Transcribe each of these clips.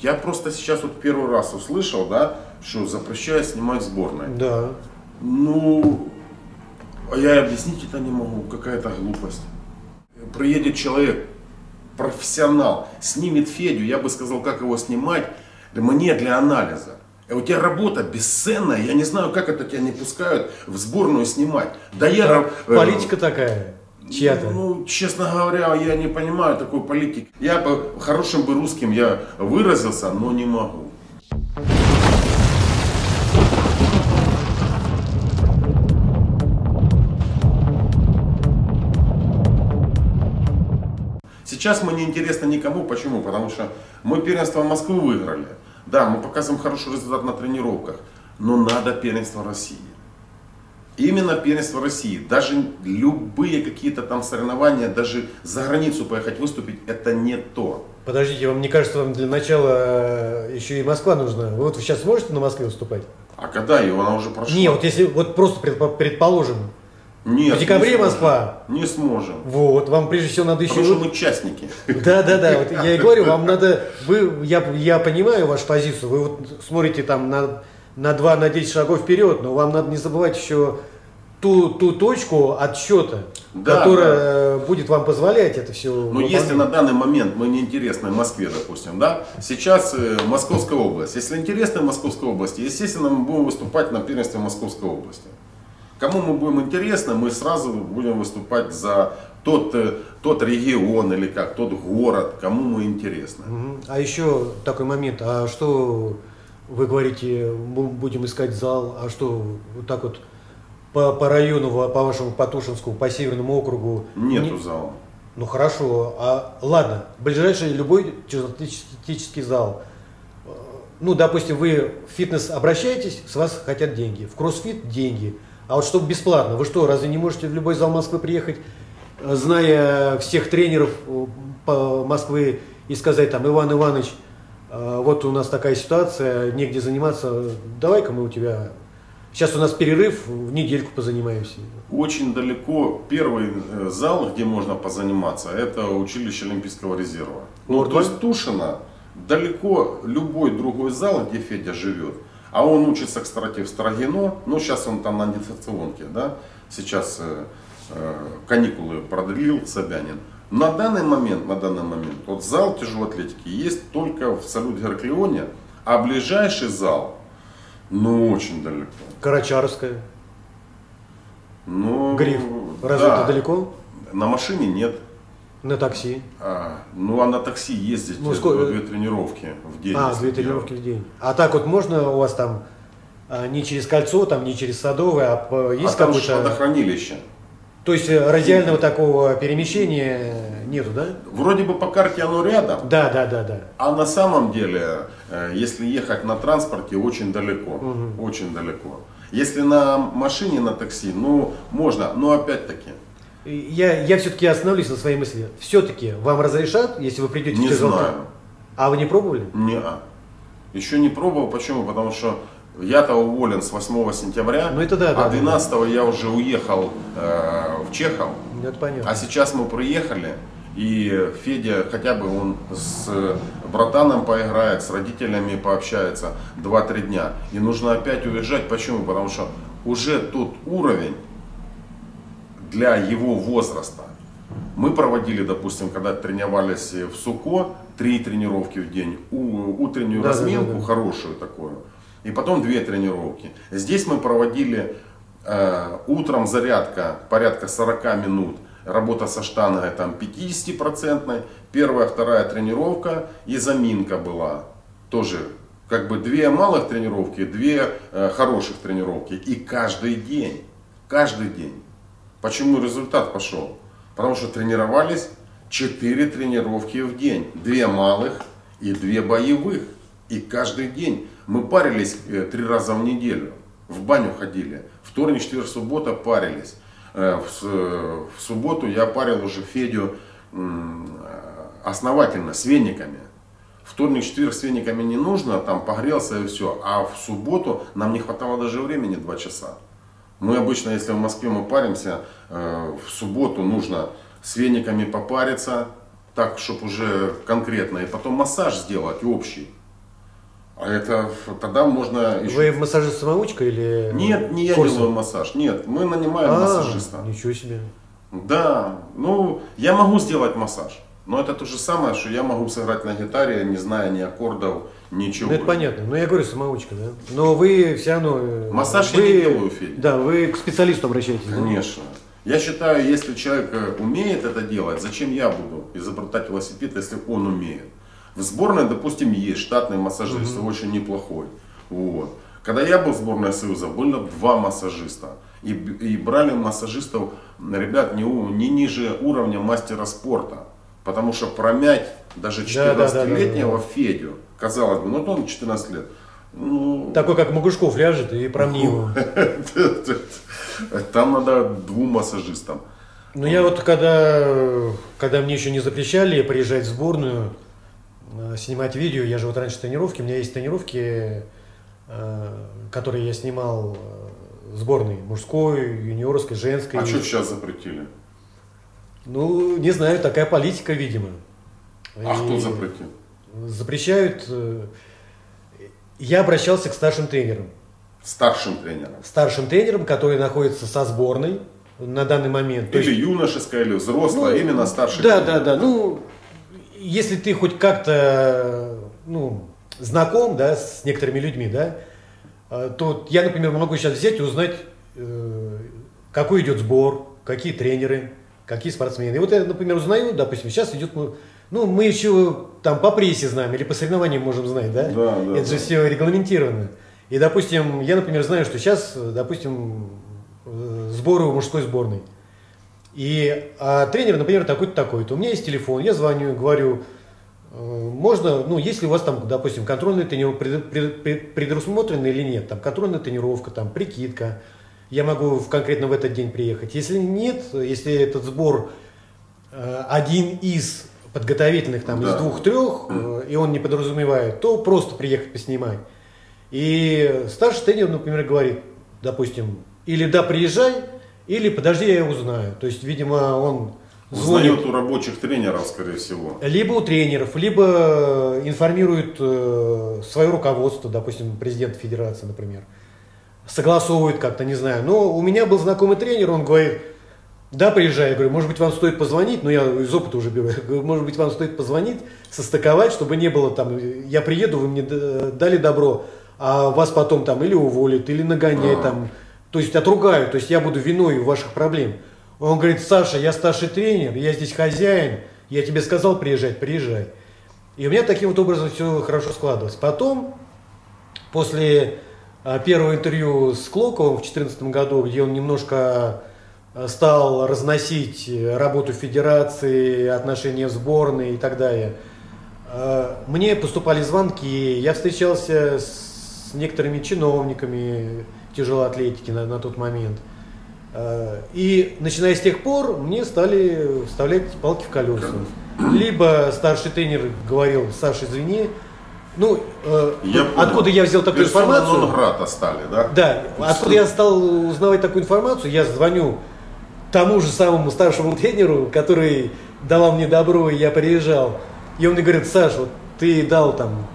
Я просто сейчас вот первый раз услышал, да, что запрещают снимать сборной. Да. Ну, я объяснить это не могу, какая-то глупость. Приедет человек, профессионал, снимет Федю, я бы сказал, как его снимать, мне для анализа. У тебя работа бесценная, я не знаю, как это тебя не пускают в сборную снимать. Да я... Политика такая, чья-то. Ну, честно говоря, я не понимаю такой политики. Я бы хорошим бы русским я выразился, но не могу. Сейчас мы не интересны никому. Почему? Потому что мы первенство Москвы выиграли. Да, мы показываем хороший результат на тренировках. Но надо первенство России. Именно первенство России. Даже любые какие-то там соревнования, даже за границу поехать выступить, это не то. Подождите, вам не кажется, вам для начала еще и Москва нужна? Вы вот сейчас сможете на Москве выступать? А когда ее? Она уже прошла. Не, вот если вот просто предположим. Нет, в декабре Москва. Не сможем. Вот, вам прежде всего надо еще... Потому что мы частники. Да, вот я и говорю, вам надо... Я понимаю вашу позицию, вы вот смотрите там на 2, на 10 шагов вперед, но вам надо не забывать еще ту точку отсчета, которая будет вам позволять это все Но если на данный момент мы не интересны Москве, допустим, да, сейчас Московская область. Если интересны Московской области, естественно, мы будем выступать на первенстве Московской области. Кому мы будем интересны, мы сразу будем выступать за тот регион или как, тот город, кому мы интересны. А еще такой момент, а что вы говорите, мы будем искать зал, а что вот так вот по району, по вашему Патушинскому, по Северному округу? Нету зала. Ну хорошо, ладно, ближайший любой терапевтический зал. Ну, допустим, вы в фитнес обращаетесь, с вас хотят деньги, в кроссфит деньги. А вот чтобы бесплатно, вы что, разве не можете в любой зал Москвы приехать, зная всех тренеров по Москвы и сказать там: Иван Иванович, вот у нас такая ситуация, негде заниматься, давай-ка мы у тебя, сейчас у нас перерыв, в недельку позанимаемся. Очень далеко первый зал, где можно позаниматься, это училище Олимпийского резерва. Ну, то есть Тушино, далеко любой другой зал, где Федя живет. А он учится, кстати, в Строгино, ну сейчас он там на дистанционке, да, сейчас каникулы продлил Собянин. На данный момент, вот зал тяжелой атлетики есть только в Салют Гераклеоне, а ближайший зал, ну, очень далеко. Карачаровская. Ну, Гриф. Разве это далеко? На машине нет. На такси? А на такси ездить, ну, 2 тренировки в день. 2 тренировки в день. А так вот можно у вас там не через Кольцо, там не через Садовое, а есть какое-то... водохранилище. То есть радиального такого перемещения нету, да? Вроде бы по карте оно рядом. Да. А на самом деле, если ехать на транспорте, очень далеко. Очень далеко. Если на машине, на такси, ну, можно, но опять-таки... Я все-таки остановлюсь на своей мысли. Все-таки вам разрешат, если вы придете не в ТЗЛК? знаю. А вы не пробовали? Не-а. Еще не пробовал. Почему? Потому что я-то уволен с 8 сентября, ну, это да, 12 я уже уехал в Чехов. Это понятно. А сейчас мы приехали, и Федя хотя бы он с братаном поиграет, с родителями пообщается 2-3 дня. И нужно опять уезжать. Почему? Потому что уже тот уровень для его возраста. Мы проводили, допустим, когда тренировались в СУКО, 3 тренировки в день, утреннюю разминку хорошую такую, и потом 2 тренировки. Здесь мы проводили утром зарядка порядка 40 минут, работа со штангой там 50%, первая, вторая тренировка и заминка была. Тоже как бы 2 малых тренировки, 2 хороших тренировки. И каждый день. Почему результат пошел? Потому что тренировались 4 тренировки в день. 2 малых и 2 боевых. И каждый день. Мы парились 3 раза в неделю. В баню ходили. Вторник, четверг, суббота парились. В субботу я парил уже Федю основательно, с вениками. Вторник, четверг с вениками не нужно, там погрелся и все. А в субботу нам не хватало даже времени 2 часа. Мы обычно, если в Москве мы паримся, в субботу нужно с вениками попариться, так, чтобы уже конкретно, и потом массаж сделать общий. А это тогда можно еще... Вы массажист-самоучка или... Нет, не я курсы? делаю массаж. Нет, мы нанимаем массажиста. Ничего себе. Да, ну, я могу сделать массаж. Но это то же самое, что я могу сыграть на гитаре, не зная ни аккордов, ничего. Ну, это понятно. Но я говорю, самоучка, да? Но вы все равно... Массаж вы, я не делаю, Федя. Да, вы к специалисту обращаетесь. Конечно. Я считаю, если человек умеет это делать, зачем я буду изобретать велосипед, если он умеет? В сборной, допустим, есть штатный массажист, очень неплохой. Вот. Когда я был в сборной Союза, было 2 массажиста. И брали массажистов, ребят, не ниже уровня мастера спорта. Потому что промять даже 14-летнего Федю, казалось бы, ну вот он 14 лет. Ну, такой, как Могушков ляжет и промни его. Там надо 2 массажистам. Ну я вот когда мне еще не запрещали приезжать в сборную, снимать видео, я же вот раньше тренировки, у меня есть тренировки, которые я снимал в сборной, мужской, юниорской, женской. А что сейчас запретили? Ну, не знаю, такая политика, видимо. А кто запретил? Запрещают. Я обращался к старшим тренерам. Старшим тренером? Старшим тренерам, которые находятся со сборной на данный момент. Или юношеская, или взрослая, ну, именно старший тренер. Да. Ну, если ты хоть как-то знаком, да, с некоторыми людьми, да, то я, например, могу сейчас взять и узнать, какой идет сбор, какие тренеры, какие спортсмены. И вот я, например, узнаю, допустим, сейчас идет, мы еще там по прессе знаем или по соревнованиям можем знать, да? Да. Это же все регламентировано. И, допустим, я, например, знаю, что сейчас, допустим, сборы у мужской сборной. А тренер, например, такой-то, такой-то. У меня есть телефон, я звоню, говорю, можно, если у вас там, допустим, контрольная тренировка предусмотрена или нет, там контрольная тренировка, там прикидка, я могу конкретно в этот день приехать. Если нет, если этот сбор один из подготовительных, там, из 2-3, и он не подразумевает, то просто приехать поснимать. И старший тренер, например, говорит, допустим, или да, приезжай, или подожди, я узнаю. То есть, видимо, он звонит. Узнает у рабочих тренеров, скорее всего. Либо у тренеров, либо информирует свое руководство, допустим, президент федерации, например. Согласовывает как-то, не знаю. Но у меня был знакомый тренер, он говорит, да, приезжай. Я говорю, может быть, вам стоит позвонить, но я из опыта уже беру. Может быть, вам стоит позвонить, состыковать, чтобы не было там, я приеду, вы мне дали добро, а вас потом там или уволят, или нагоняют там, то есть отругают, то есть я буду виной ваших проблем. Он говорит, Саша, я старший тренер, я здесь хозяин, я тебе сказал приезжать, приезжай. И у меня таким вот образом все хорошо складывалось. Потом, после первого интервью с Клоковым в 2014 году, где он немножко стал разносить работу федерации, отношения в сборной и так далее, мне поступали звонки, я встречался с некоторыми чиновниками тяжелоатлетики на тот момент. И начиная с тех пор мне стали вставлять палки в колеса. Либо старший тренер говорил, Саша, извини, откуда я взял такую информацию? Нон-грата стали, да? Да, откуда я стал узнавать такую информацию, я звоню тому же самому старшему тренеру, который давал мне добро, и я приезжал. И он мне говорит, Саша, вот ты дал там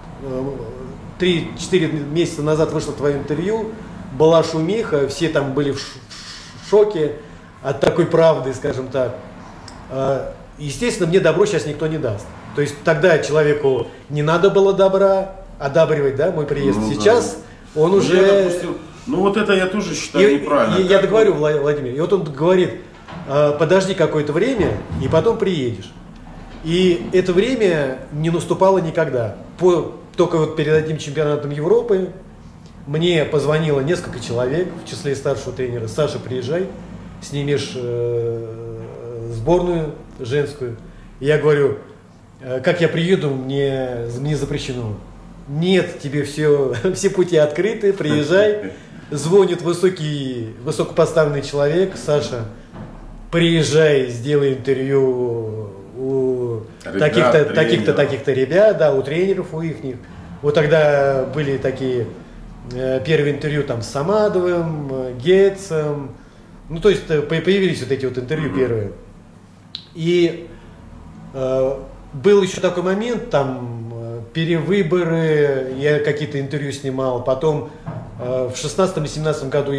3-4 месяца назад вышло твое интервью, была шумиха, все там были в шоке от такой правды, скажем так. Естественно, мне добро сейчас никто не даст. То есть тогда человеку не надо было добра одабривать, да, мой приезд. Сейчас он уже... Допустим, вот это я тоже считаю неправильно. Я договорю, Владимир. И вот он говорит, подожди какое-то время, и потом приедешь. И это время не наступало никогда. Только вот перед этим чемпионатом Европы мне позвонило несколько человек, в числе старшего тренера, Саша, приезжай, снимешь сборную женскую. И я говорю, как я приеду, мне запрещено. Нет, тебе все пути открыты, приезжай. Звонит высокопоставленный человек, Саша, приезжай, сделай интервью у таких-то ребят, да, у тренеров, у их. Вот тогда были такие первые интервью там с Самадовым, Гетцем, то есть появились вот эти вот интервью первые. И был еще такой момент, там перевыборы, я какие-то интервью снимал, потом в 16 и 17 году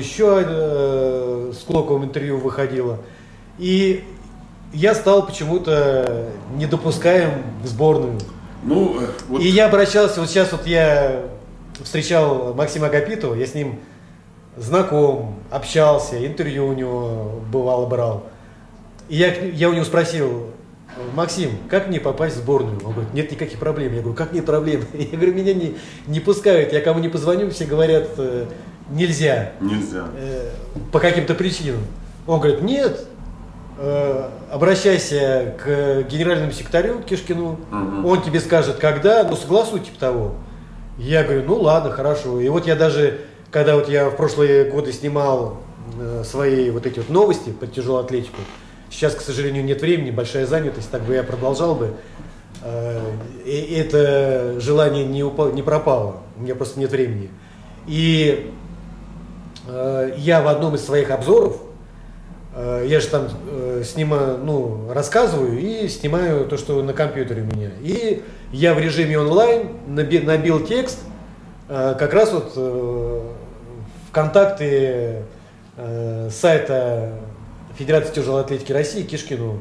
еще с Клоковым интервью выходило. И я стал почему-то недопускаем в сборную. Ну, вот... И я обращался, вот сейчас вот я встречал Максима Агапитова, я с ним знаком, общался, интервью у него бывало брал. И я у него спросил: Максим, как мне попасть в сборную? Он говорит: нет никаких проблем. Я говорю: как нет проблем? Я говорю: меня не пускают, я кому не позвоню, все говорят: нельзя. Нельзя. По каким-то причинам. Он говорит: нет, обращайся к генеральному секретарю Кишкину, он тебе скажет, когда, ну согласуй типа того. Я говорю: ну ладно, хорошо. И вот я даже, когда вот я в прошлые годы снимал свои вот эти вот новости по тяжелую атлетику, сейчас, к сожалению, нет времени, большая занятость, так бы я продолжал бы. И это желание не пропало, у меня просто нет времени. И я в одном из своих обзоров, я же там снимаю, ну, рассказываю и снимаю то, что на компьютере у меня. И я в режиме онлайн набил текст как раз вот в контакты сайта Федерации тяжелой атлетики России Кишкину.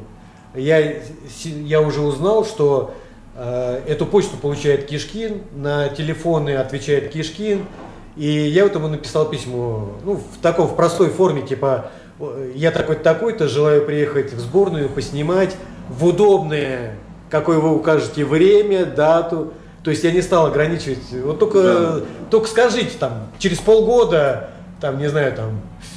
Я уже узнал, что эту почту получает Кишкин, на телефоны отвечает Кишкин. И я вот ему написал письмо, ну, в простой форме, типа: я такой-то, желаю приехать в сборную, поснимать в удобное, какое вы укажете, время, дату. То есть я не стал ограничивать. Вот только скажите, там, через полгода, там, не знаю, там,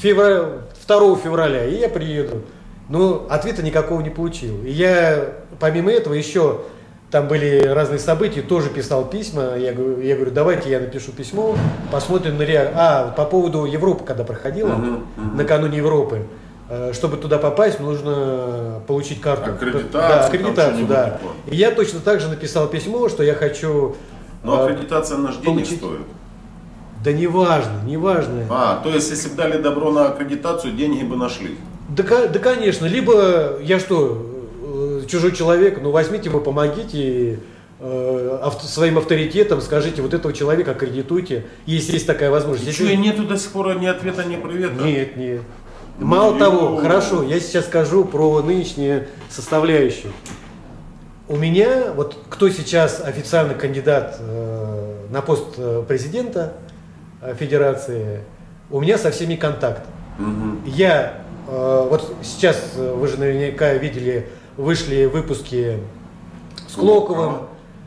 2 февраля, и я приеду. Но ответа никакого не получил. И я, помимо этого, еще там были разные события, тоже писал письма. Я говорю: давайте я напишу письмо, посмотрим на реакцию. По поводу Европы, когда проходила, накануне Европы, чтобы туда попасть, нужно получить карту. Аккредитацию, да. И я точно так же написал письмо, что я хочу... Но аккредитация на денег стоит. Да неважно. То есть, если бы дали добро на аккредитацию, деньги бы нашли? Да, конечно. Либо я что, чужой человек, ну возьмите его, помогите своим авторитетом, скажите: вот этого человека аккредитуйте, если есть такая возможность. И что, и нету до сих пор ни ответа, ни привета? Нет. Мало того, хорошо, я сейчас скажу про нынешнюю составляющую. У меня, вот кто сейчас официальный кандидат на пост президента Федерации, у меня со всеми контакт. Я, вот сейчас, вы же наверняка видели, вышли выпуски с Клоковым,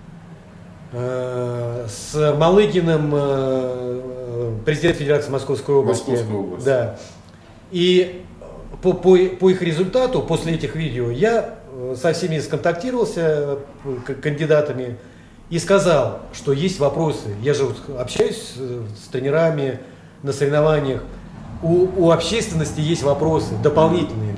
с Малыгиным, президент Федерации Московской области. Да. И по их результату, после этих видео, я со всеми сконтактировался, кандидатами, и сказал, что есть вопросы. Я же вот общаюсь с тренерами на соревнованиях. У общественности есть вопросы дополнительные.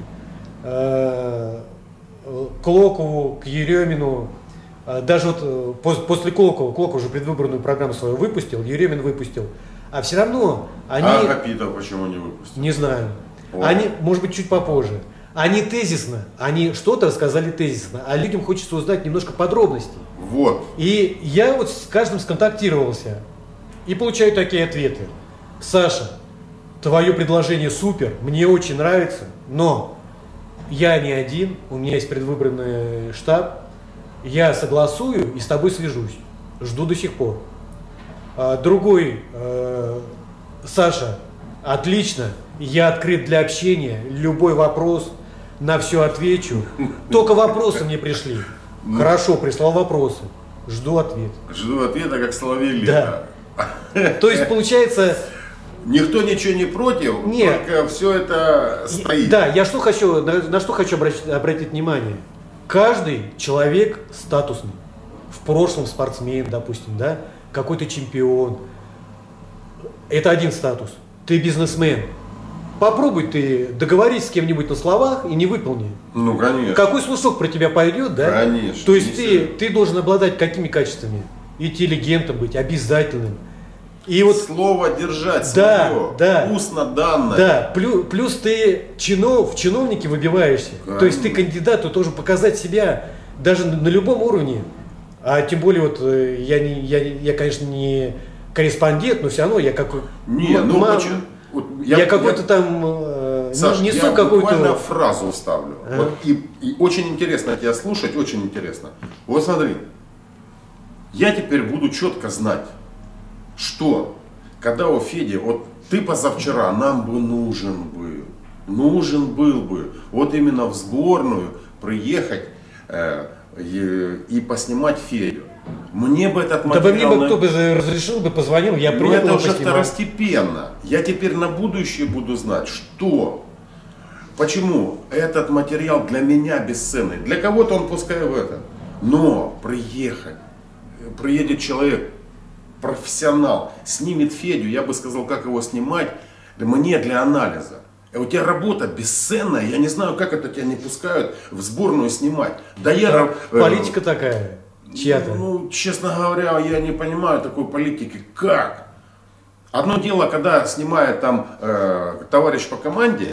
К Клокову, к Еремину. Даже вот после Клокова уже предвыборную программу свою выпустил, Еремин выпустил. А все равно они... А Агапитов почему не выпустил? Не знаю. Они, может быть, чуть попозже. Они тезисно, они что-то рассказали тезисно, а людям хочется узнать немножко подробностей. Вот. И я вот с каждым сконтактировался и получаю такие ответы. Саша, твое предложение супер, мне очень нравится, но я не один, у меня есть предвыборный штаб, я согласую и с тобой свяжусь. Жду до сих пор. Другой: Саша, отлично, я открыт для общения, любой вопрос, на все отвечу. Только вопросы мне пришли. Хорошо, прислал вопросы, жду ответ. Жду ответа, как соловей да. лето. То есть получается... Никто ничего не против, нет. Только все это стоит. Да, я что хочу, на что хочу обратить внимание. Каждый человек статусный. В прошлом спортсмен, допустим, да, какой-то чемпион. Это один статус. Ты бизнесмен. Попробуй ты договорись с кем-нибудь на словах и не выполни. Ну, конечно. Какой слушок про тебя пойдет, да? Конечно. То есть ты должен обладать какими качествами? Интеллигентом быть, обязательным. И вот, слово держать свое, устно данное. Да, плюс ты в чиновнике выбиваешься. Конечно. То есть ты кандидат, ты должен показать себя даже на любом уровне. А тем более, вот я, конечно, не корреспондент, но все равно я как... Не, ну почему? Вот я какой-то там Саша, несу я какую-то... буквально фразу вставлю. Вот, и очень интересно тебя слушать, очень интересно. Вот смотри, я теперь буду четко знать, что когда у Феди, вот ты позавчера нам бы нужен был бы вот именно в сборную приехать и поснимать Федю. Мне бы этот Да бы мне материал... бы кто бы разрешил бы, позвонил, я Но приехал это и уже поснимал. второстепенно. Я теперь на будущее буду знать, что, почему этот материал для меня бесценный. Для кого-то он пускай в этом. Но приедет человек, профессионал, снимет Федю, я бы сказал, как его снимать, мне для анализа. У тебя работа бесценная, я не знаю, как это тебя не пускают в сборную снимать. Да я... Политика такая. Чья-то. Ну, честно говоря, я не понимаю такой политики. Как? Одно дело, когда снимает там товарищ по команде,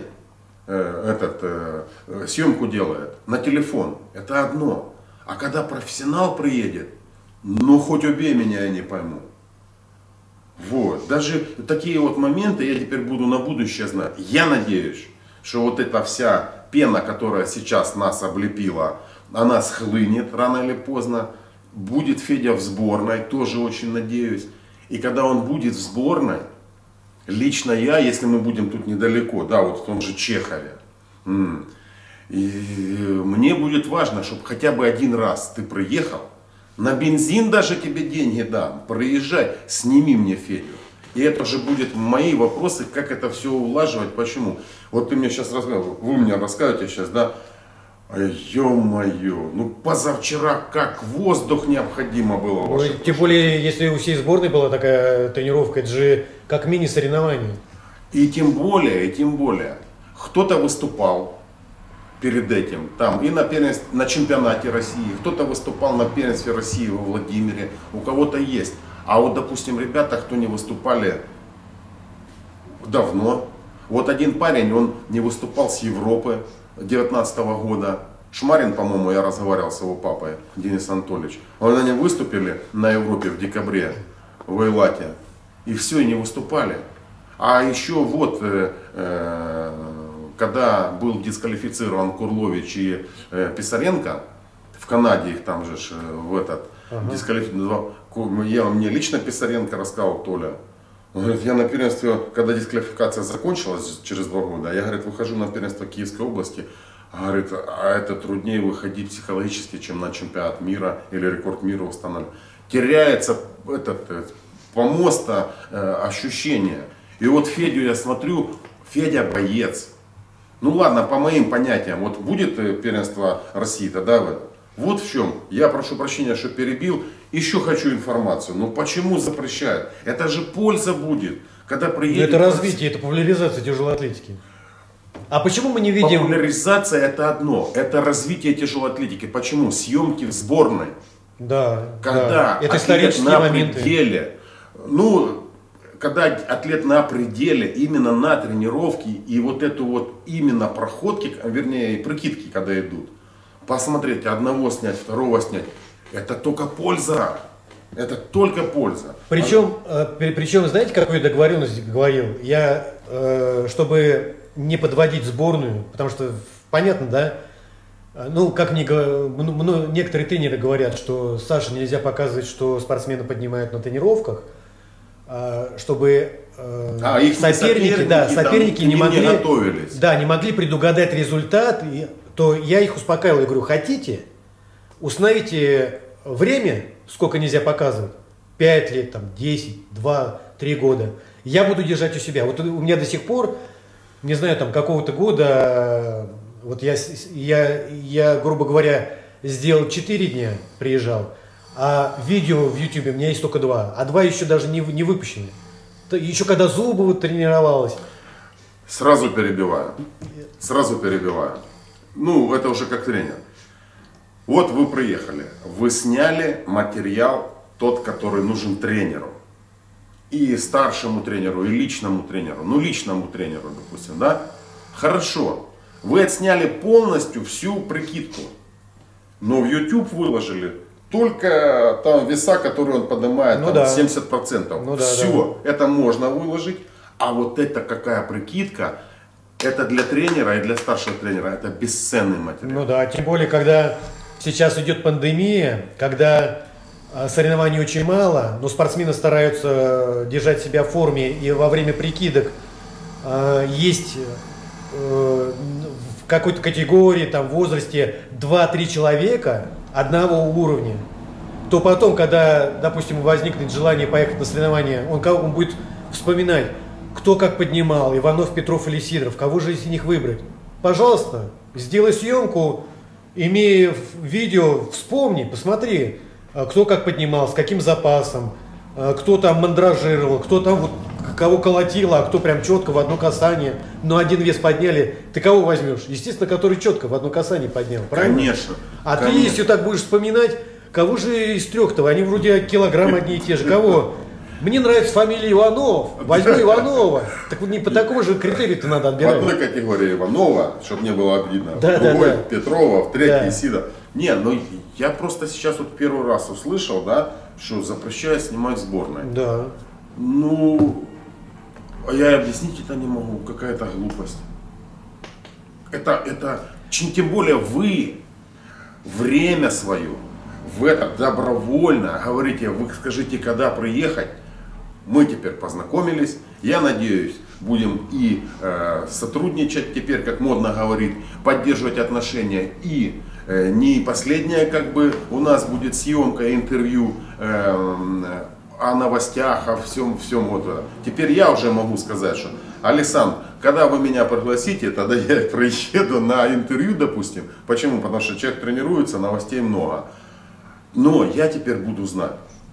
съемку делает на телефон, это одно. А когда профессионал приедет, ну хоть убей меня, я не пойму. Вот. Даже такие вот моменты я теперь буду на будущее знать. Я надеюсь, что вот эта вся пена, которая сейчас нас облепила, она схлынет рано или поздно. Будет Федя в сборной, тоже очень надеюсь. И когда он будет в сборной, лично я, если мы будем тут недалеко, да, вот в том же Чехове, и мне будет важно, чтобы хотя бы один раз ты приехал, на бензин даже тебе деньги дам, проезжай, сними мне Федю. И это же будет мои вопросы, как это все улаживать, почему. Вот ты мне сейчас рассказываешь, вы мне рассказываете сейчас, да, ё-моё, ну позавчера как воздух необходимо было. Ну, тем более, если у всей сборной была такая тренировка, это же как мини-соревнование. И тем более, кто-то выступал перед этим, там и на чемпионате России, кто-то выступал на первенстве России во Владимире, у кого-то есть. А вот, допустим, ребята, кто не выступали давно, вот один парень, он не выступал с Европы 2019 года. Шмарин, по-моему, я разговаривал с его папой, Денис Анатольевич. Они выступили на Европе в декабре в Эйлате. И все, и не выступали. А еще вот, когда был дисквалифицирован Курлович и Писаренко, в Канаде их там же в этот дисквалифицировал. Мне лично Писаренко рассказал, Толя. Он говорит, я на первенстве, когда дисквалификация закончилась через 2 года, я, говорит, выхожу на первенство Киевской области, говорит, а это труднее выходить психологически, чем на чемпионат мира или рекорд мира устанавливать. Теряется помоста ощущение. И вот Федю я смотрю, Федя боец. Ну ладно, по моим понятиям, вот будет первенство России, тогда в этом. Вот в чем, я прошу прощения, что перебил, еще хочу информацию. Ну почему запрещают? Это же польза будет, когда приедет... Это развитие, это популяризация тяжелой атлетики. А почему мы не видим... Популяризация это одно, это развитие тяжелой атлетики. Почему? Съемки в сборной. Да, Когда да. Это атлет исторические на моменты. пределе, когда атлет на пределе, именно на тренировке, и вот эту вот именно проходки, вернее прикидки, когда идут, посмотреть, одного снять, второго снять, это только польза. Это только польза. Причем, знаете, какую договоренность говорил? Я, чтобы не подводить сборную, потому что, понятно, да, ну, как мне некоторые тренеры говорят, что Саше нельзя показывать, что спортсмены поднимают на тренировках, чтобы их соперники не могли, готовились. Да, не могли предугадать результат, то я их успокаивал, я говорю, хотите, установите время, сколько нельзя показывать, 5 лет, там, 10, 2, 3 года, я буду держать у себя. Вот у меня до сих пор, не знаю, там, какого-то года, вот я, грубо говоря, сделал 4 дня, приезжал, а видео в YouTube у меня есть только 2, а 2 еще даже не выпущены. Еще когда Зубова тренировалась. Сразу перебиваю. Ну, это уже как тренер. Вот вы приехали, вы сняли материал, тот, который нужен тренеру. И старшему тренеру, и личному тренеру. Ну, личному тренеру, допустим, да? Хорошо. Вы отсняли полностью всю прикидку. Но в YouTube выложили только там веса, которые он поднимает, Ну там, да. 70%. Ну да, Все, это можно выложить. А вот это какая прикидка, это для тренера и для старшего тренера, это бесценный материал. Ну да, тем более, когда сейчас идет пандемия, когда соревнований очень мало, но спортсмены стараются держать себя в форме, и во время прикидок есть в какой-то категории, там, в возрасте 2-3 человека одного уровня, то потом, когда, допустим, возникнет желание поехать на соревнования, он будет вспоминать, кто как поднимал, Иванов, Петров или Сидоров, кого же из них выбрать. Пожалуйста, сделай съемку, имея видео, вспомни, посмотри, кто как поднимал, с каким запасом, кто там мандражировал, кто там вот кого колотило, а кто прям четко в одно касание. Но один вес подняли, ты кого возьмешь? Естественно, который четко в одно касание поднял, правильно? Конечно. А конечно. ты, если так будешь вспоминать, кого же из трех-то? Они вроде килограмм одни и те же. Кого? Мне нравится фамилия Иванов, возьму Иванова. Так вот не по такому же критерию-то надо В отбирать. одной категории Иванова, чтобы не было обидно, Да, в другой да. Петрова, в третьей Да. Сидор. Не, ну я просто сейчас вот первый раз услышал, да, что запрещают снимать сборной. Да. Ну, а я объяснить это не могу, какая-то глупость. Тем более вы время свое в это добровольно говорите, вы скажите, когда приехать. Мы теперь познакомились, я надеюсь, будем и сотрудничать теперь, как модно говорить, поддерживать отношения. И не последняя, как бы, у нас будет съемка, интервью о новостях, о всем вот это. Теперь я уже могу сказать, что, Александр, когда вы меня пригласите, тогда я приеду на интервью, допустим. Почему? Потому что человек тренируется, новостей много. Но я теперь буду знать.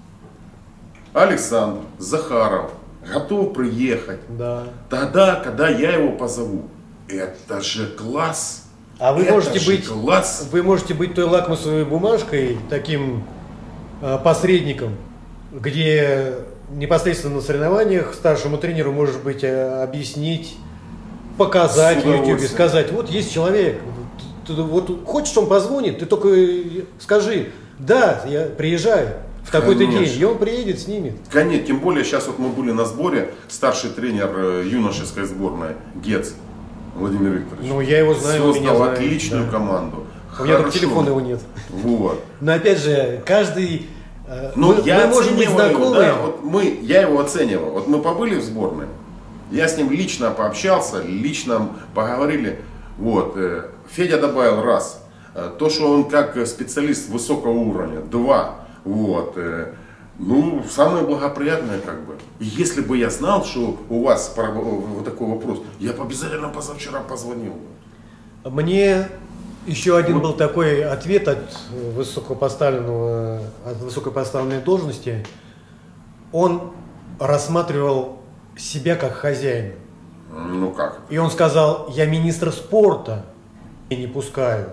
Александр Захаров готов приехать Да. тогда, когда я его позову. Это же класс! А вы Это можете же быть, класс! вы можете быть той лакмусовой бумажкой, таким посредником, где непосредственно на соревнованиях старшему тренеру, может быть, объяснить, показать С в YouTube, удовольствием. сказать, вот есть человек, вот хочешь, он позвонит, ты только скажи, да, я приезжаю в такой-то день, Конечно. и он приедет, снимет. Конечно, тем более сейчас вот мы были на сборе, старший тренер юношеской сборной Гец Владимир Викторович. Ну, я его знаю, он меня создал знает, отличную да. команду. У меня только Хорошо. телефона его нет. Вот. Но опять же, каждый, Ну, я мы можем быть оцениваю, знакомы. да, вот я его оценивал. Вот мы побыли в сборной, я с ним лично пообщался, лично поговорили. Вот. Федя добавил раз. То, что он как специалист высокого уровня, два. Вот. Ну, самое благоприятное как бы. И если бы я знал, что у вас вот такой вопрос, я бы обязательно позавчера позвонил. Мне еще один был такой ответ от высокопоставленной должности. Он рассматривал себя как хозяин. Ну как? И он сказал, я министр спорта и не пускаю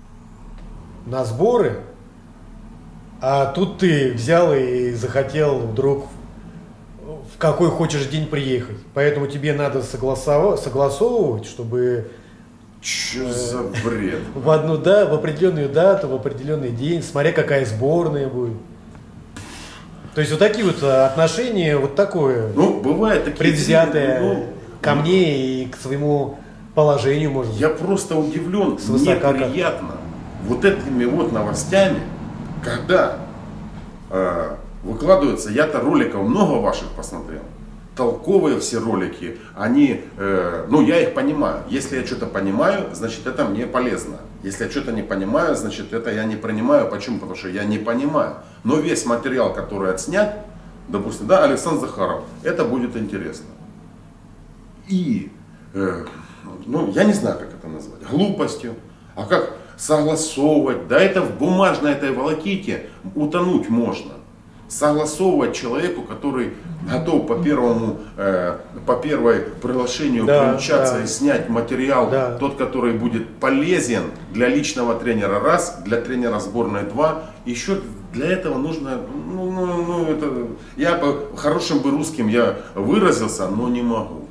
на сборы, а тут ты взял и захотел вдруг в какой хочешь день приехать. Поэтому тебе надо согласовывать, чтобы Че за бред? в определенную дату, в определенный день, смотря какая сборная будет. То есть вот такие вот отношения, вот такое Ну, бывает такие... предвзятое ну, ко мне и к своему положению, может быть. Я просто удивлен, мне Свысока как. приятно вот этими вот новостями, когда выкладываются, я-то роликов много ваших посмотрел, толковые все ролики, они, ну я их понимаю, если я что-то понимаю, значит это мне полезно, если я что-то не понимаю, значит это я не принимаю, почему? Потому что я не понимаю, но весь материал, который отснят, допустим, да, Александр Захаров, это будет интересно. И, ну, я не знаю, как это назвать, глупостью, а как согласовывать, да это в бумажной этой волоките утонуть можно. Согласовывать человеку, который готов по первой приглашению Да, приучаться да. и снять материал, Да. тот, который будет полезен для личного тренера раз, для тренера сборной два, еще для этого нужно, я бы хорошим бы русским я выразился, но не могу.